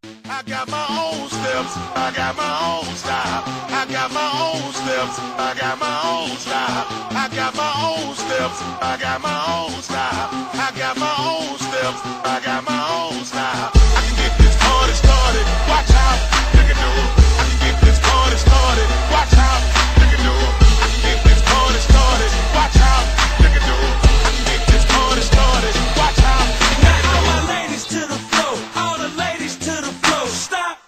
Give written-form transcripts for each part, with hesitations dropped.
I got my own steps, I got my own style. I got my own steps, I got my own style. I got my own steps, I got my own style. I got my own steps, I got my own style. I can get this party started, watch out, look at it. I can get this party started, watch out, look at it. I can get this party started, watch out, look at it. I can get this party started, watch out. Now all my ladies to the floor, all the ladies to the floor. Stop.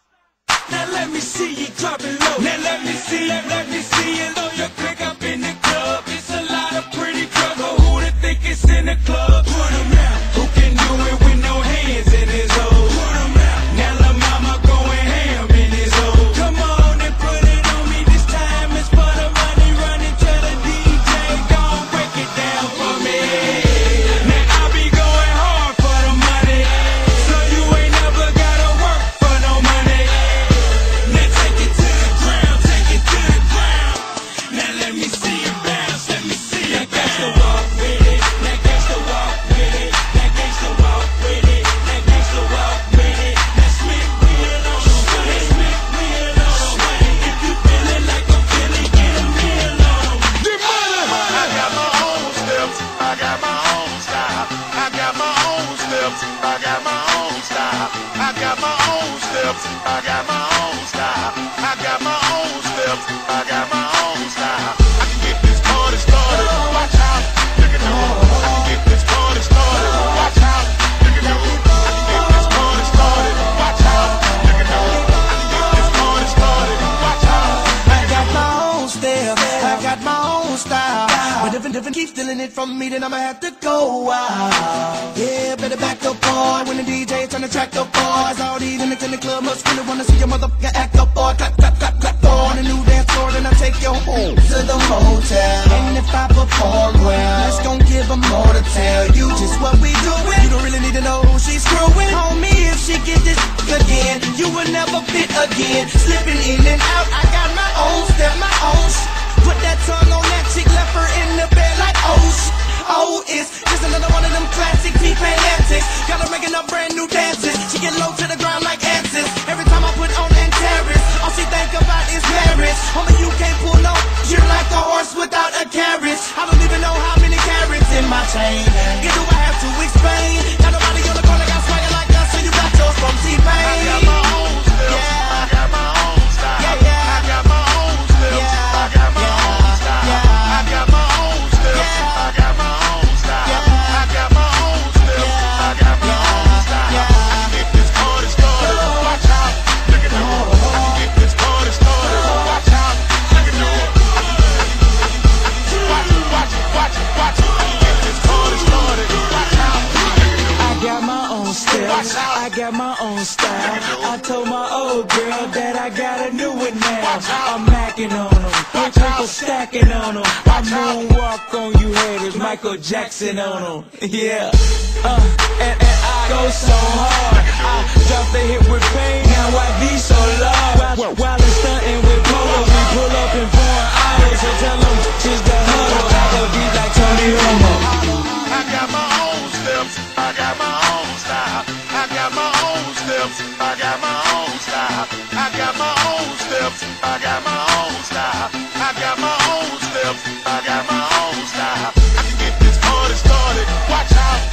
Now let me see you drop it low. Now let me see you throw your click up in the club. It's a lot of pretty girls, but who to think it's in the club? Put 'em out. Who can do it with no hands in his hole? Put 'em out. Now la mama going ham in his hole. Come on and put it on me. This time it's for the money. Running to the DJ, gon' break it down for me. Now I be going hard for the money, so you ain't never gotta work for no money. Now take it to the ground, take it to the ground. Now let me see you bounce, let me see you bounce. Now gangsta walk with it, now gangsta walk with it, now gangsta walk with it, now gangsta walk with it. Now Smith wheel on the way, Smith wheel on the way. If you feeling like I'm feeling, get a meal on 'em. I got my own steps, I got my own style. I got my own steps, I got my own style. I got my own steps, I got my own style. I got my own steps, I got my own style. I can get this party started, watch out, look at it. I can get this party started, watch out, look at it. I can get this party started, watch out, look at it. I can get this party started, watch out. I got my own style, I got my own style. But if it keeps stealing it from me, then I'ma have to go out. Yeah, better back up, boy. When the DJ turn the track up, boys. All these niggas in the club must really wanna see your motherfucker act up, boy. Clap, clap, clap, clap, on the new dance floor, then I take you home to the hotel. And if I perform well, let's gon' give them more to tell you just what we doing. You don't really need to know who she's screwing. Homie, if she get this again, you will never fit again. Slipping in and out, I got my own step, my own Put that tongue on that chick, left her in the bed like oh, it's just another one of them classic T-Pain antics. Got her making up brand new dances. She get low to the ground like answers. Every time I put on Antares, all she think about is marriage. Homie, you can't pull no, you're like a horse without a carriage. I don't even know how many carrots in my chain. Get do I have to explain? Got nobody on the corner got swagger like us, so you got yours from T-Pain. I got my own steps, Yeah. I got my own style. Yeah, yeah. I got my own steps, Yeah. I got my own style. Yeah. I got my own steps, Yeah. I got my own style. Yeah. I got my own steps, Yeah. I got my own style. Yeah. I can get this party started, watch out, look at it. I can get this party started, watch out, look at it. Watch it, watch it, watch it, watch it. I can get this party started, watch out, look at it. I got my own steps, I got my own style. I told my old girl that I got a new one now. I'm macking on them, people stacking on them. I moonwalk on you haters, Michael Jackson on them. Yeah, and I go so hard. I drop the hit with pain, now I be so loud. While it's stunting with polo, we pull up in foreign autos. So tell them just the huddle, I go deep like Tony Romo. I got my own steps, I got my own style. I got my own steps, I got my own style. I got my own steps, I got my own style. I got my own steps, I got my own style. I can get this party started, watch out.